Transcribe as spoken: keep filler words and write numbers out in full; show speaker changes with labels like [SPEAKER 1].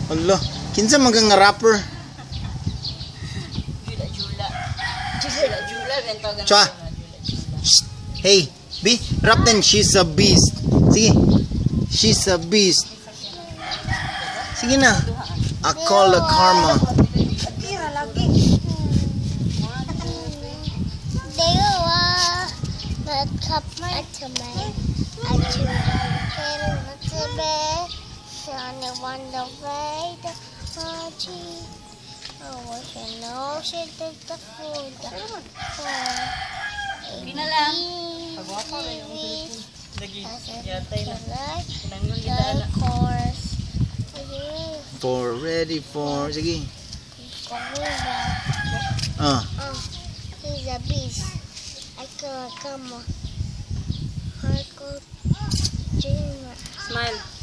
[SPEAKER 1] Allah, kinsa man kang nga rapper?
[SPEAKER 2] Jula-jula. Jula-jula bento ganun.
[SPEAKER 1] Chua. Hey, B, rap then she's a beast. Sige. She's a beast. Sige na. I call the karma.
[SPEAKER 2] Tira lagi.
[SPEAKER 3] Dewa, magkap at kamay. At you can not to be. Shani wonder way the party. Oh, what you know, she did the food.
[SPEAKER 2] Hindi na lang. Pagwapa na yung Philippines. Lagi. Yatay na. Pinangyon kita na.
[SPEAKER 3] Course.
[SPEAKER 1] For ready for. Sige. Ah.
[SPEAKER 3] Oh, he's a beast. I can't come on. Hardcore dreamer.
[SPEAKER 2] Smile.